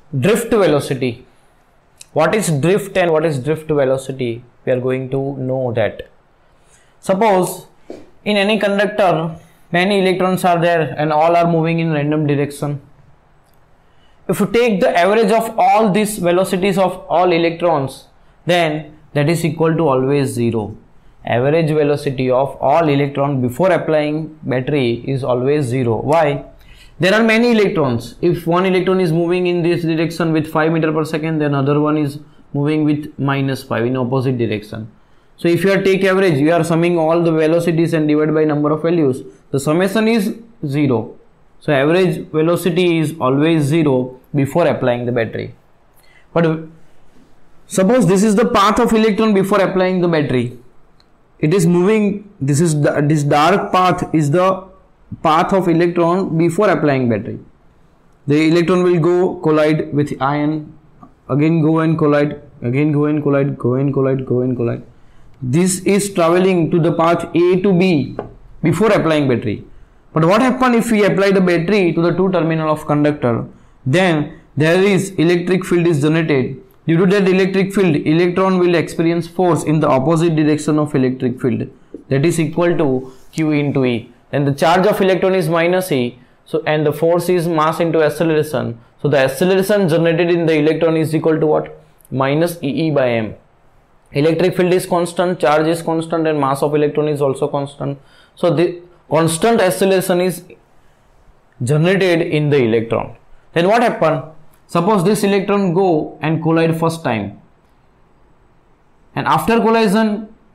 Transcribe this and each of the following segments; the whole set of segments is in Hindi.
drift velocity. What is drift and what is drift velocity? We are going to know that. Suppose in any conductor many electrons are there and all are moving in random direction. If you take the average of all these velocities of all electrons, then that is equal to always 0. Average velocity of all electron before applying battery is always 0. Why? There are many electrons. If one electron is moving in this direction with 5 meter per second, then another one is moving with -5 in opposite direction. So if you are take average, you are summing all the velocities and divide by number of values. The summation is 0. So average velocity is always 0 before applying the battery. But suppose this is the path of electron before applying the battery. It is moving. This dark path is the path of electron before applying battery. The electron will go collide with ion, again go and collide, again go and collide, go and collide, go and collide. This is traveling to the path A to B before applying battery. But what happens if we apply the battery to the two terminal of conductor? Then there is electric field is generated. Due to that electric field, electron will experience force in the opposite direction of electric field. That is equal to Q into E. And the charge of electron is -e, so and the force is mass into acceleration. So the acceleration generated in the electron is equal to what? -ee by m. Electric field is constant, charge is constant, and mass of electron is also constant. So the constant acceleration is generated in the electron. Then what happen? Suppose this electron go and collide first time, and after collision,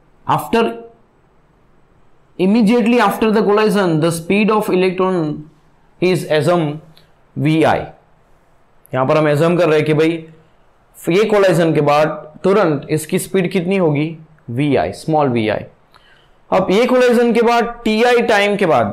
immediately after the collision, the speed of electron is assume vi. यहाँ पर हम assume कर रहे हैं कि भाई ये collision के बाद तुरंत इसकी स्पीड कितनी होगी? vi, small vi. अब ये collision के बाद ti टाइम के बाद,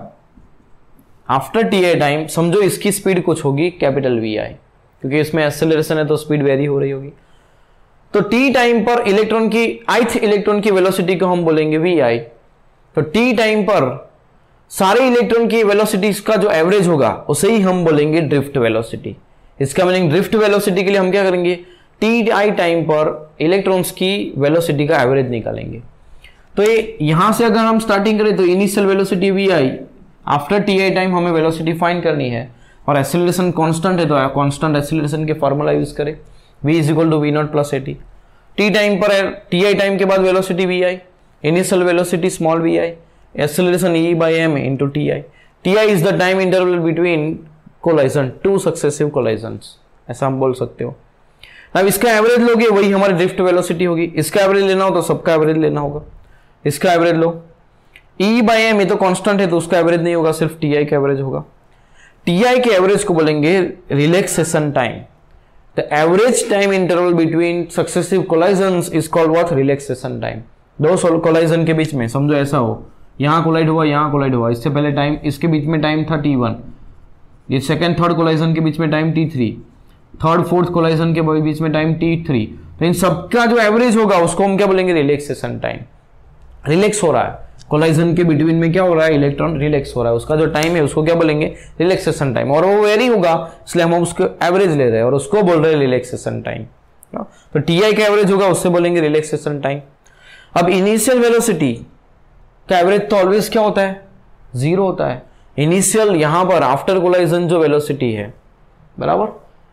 आफ्टर ti टाइम समझो इसकी स्पीड कुछ होगी कैपिटल vi, क्योंकि इसमें एक्सेलरेशन है तो स्पीड वेरी हो रही होगी. तो t टाइम पर इलेक्ट्रॉन की ith इलेक्ट्रॉन की वेलोसिटी को हम बोलेंगे vi. तो t टाइम पर सारे इलेक्ट्रॉन की वेलोसिटी का जो एवरेज होगा उसे ही हम बोलेंगे ड्रिफ्ट वेलोसिटी. इसका मीनिंग ड्रिफ्ट वेलोसिटी के लिए हम क्या करेंगे? ti टाइम पर इलेक्ट्रॉन्स की वेलोसिटी का एवरेज निकालेंगे. तो ये यहां से अगर हम स्टार्टिंग करें तो initial velocity vi, after ti time हमें वेलोसिटी फाइंड करनी है और एक्सेलरेशन कांस्टेंट है तो कांस्टेंट एक्सेलरेशन के फॉर्मूला यूज करें, v is equal to v0 plus at. t time पर ti टाइम के बाद velocity vi, initial velocity small vi, acceleration e by m into ti. ti is the time interval between collision, two successive collisions, ऐसा हम बोल सकते हो. अब इसका एवरेज लोगे वही हमारी ड्रिफ्ट वेलोसिटी होगी. इसका एवरेज लेना हो तो सबका एवरेज लेना होगा. इसका एवरेज लो, e by m ये तो कांस्टेंट है तो उसका एवरेज नहीं होगा, सिर्फ ti का एवरेज होगा. ti के एवरेज को बोलेंगे relaxation time. The average time interval between successive collisions is called what? Relaxation time. दो कोलाइजन के बीच में समझो ऐसा हो, यहाँ कोलाइड हुआ, यहाँ कोलाइड हुआ, इससे पहले टाइम, इसके बीच में टाइम था t1, ये सेकंड थर्ड कोलाइजन के बीच में time t3, third fourth collision के बीच में टाइम t3. तो इन सबका जो एवरेज होगा उसको हम क्या बोलेंगे? Relaxation time. रिलैक्स हो रहा है कोलाइजन के बिटवीन में, क्या हो रहा है? इलेक्ट्रॉन रिलैक्स हो रहा है, उसका जो टाइम है उसको क्या बोलेंगे? Relaxation time. और वो वेरी होगा इसलिए हम उसको एवरेज ले रहे हैं और उसको बोल रहे हैं रिलैक्सेशन टाइम. तो ti का एवरेज होगा उससे बोलेंगे रिलैक्सेशन टाइम. अब इनिशियल वेलोसिटी का एवरेज तो ऑलवेज क्या होता है? 0 होता है. इनिशियल यहां पर आफ्टर कोलाइजन जो वेलोसिटी है, बराबर,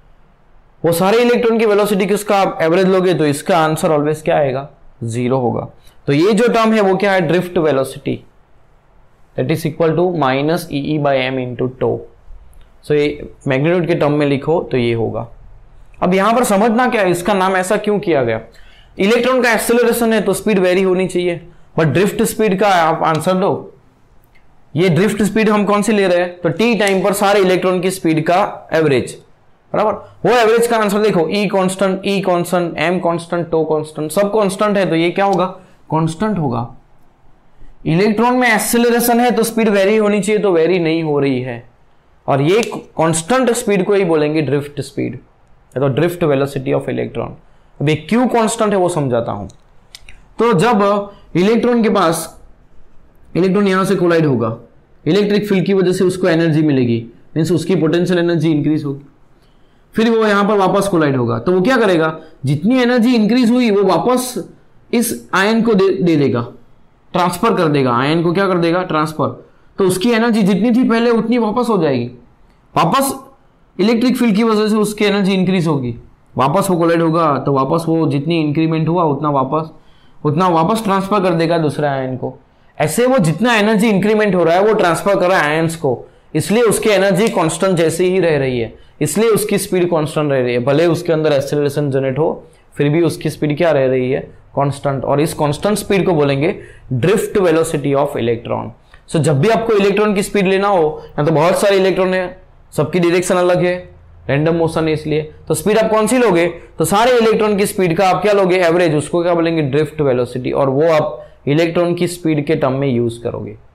वो सारे इलेक्ट्रॉन की वेलोसिटी किसका आप एवरेज लोगे तो इसका आंसर ऑलवेज क्या आएगा? 0 होगा. तो ये जो टर्म है वो क्या है? Drift velocity. That is equal to -ee by m into τ. So ये मैग्नीट्यूड के टर्म में लिखो तो ये होगा. अब यहां पर समझना क्या है, इसका नाम ऐसा क्यों किया गया? इलेक्ट्रॉन का एक्सेलरेशन है तो स्पीड वेरी होनी चाहिए, बट ड्रिफ्ट स्पीड का आप आंसर दो. ये ड्रिफ्ट स्पीड हम कौन सी ले रहे हैं? तो t टाइम पर सारे इलेक्ट्रॉन की स्पीड का एवरेज, बराबर. वो एवरेज का आंसर देखो, e constant, m constant, τ constant, सब कांस्टेंट है तो ये क्या होगा? कांस्टेंट होगा. इलेक्ट्रॉन में एक्सेलरेशन है तो स्पीड वेरी होनी चाहिए, तो वेरी नहीं हो रही है, और ये कांस्टेंट स्पीड को ही बोलेंगे ड्रिफ्ट स्पीड, तो ड्रिफ्ट वेलोसिटी ऑफ इलेक्ट्रॉन. अब ये क्यों कांस्टेंट है वो समझाता हूं. तो जब इलेक्ट्रॉन के पास, इलेक्ट्रॉन यहां से कोलाइड होगा, इलेक्ट्रिक फील्ड की वजह से उसको एनर्जी मिलेगी, मींस उसकी पोटेंशियल एनर्जी इंक्रीज होगी. फिर वो यहां पर वापस कोलाइड होगा, तो वो क्या करेगा, जितनी एनर्जी इंक्रीज हुई वो वापस इस आयन को दे देगा, ट्रांसफर कर देगा, आयन को क्या कर देगा, ट्रांसफर। तो उसकी एनर्जी जितनी थी पहले उतनी वापस हो जाएगी, वापस इलेक्ट्रिक फील्ड की वजह से उसकी एनर्जी इंक्रीज होगी, वापस वो कोलाइड होगा, तो वापस वो जितनी इंक्रीमेंट हुआ उतना वापस ट्रांसफर कर देगा दूसरे आयन को। ऐसे वो जितना एनर्जी इंक्रीमेंट हो रहा है वो ट्रांसफर कर रहा है आयन्स को, इसलिए उसकी एनर्जी कांस्टेंट जैसी ही रह रही है, इसलिए उसकी स्पीड कांस्टेंट रह रही है। भले उसके अंदर एक्सेलरेशन जनरेट हो फिर भी उसकी स्पीड क्या रह रही है, कांस्टेंट। और इस कांस्टेंट स्पीड को बोलेंगे drift velocity of electron. So जब भी आपको इलेक्ट्रॉन की स्पीड लेना हो, या तो बहुत सारे इलेक्ट्रॉन है, सबकी डायरेक्शन अलग है, रैंडम मोशन है, इसलिए तो स्पीड आप कौन सी लोगे, तो सारे इलेक्ट्रॉन की स्पीड का आप क्या लोगे, एवरेज, उसको क्या बोलेंगे ड्रिफ्ट वेलोसिटी, और वो आप इलेक्ट्रॉन की स्पीड के टर्म में यूज करोगे।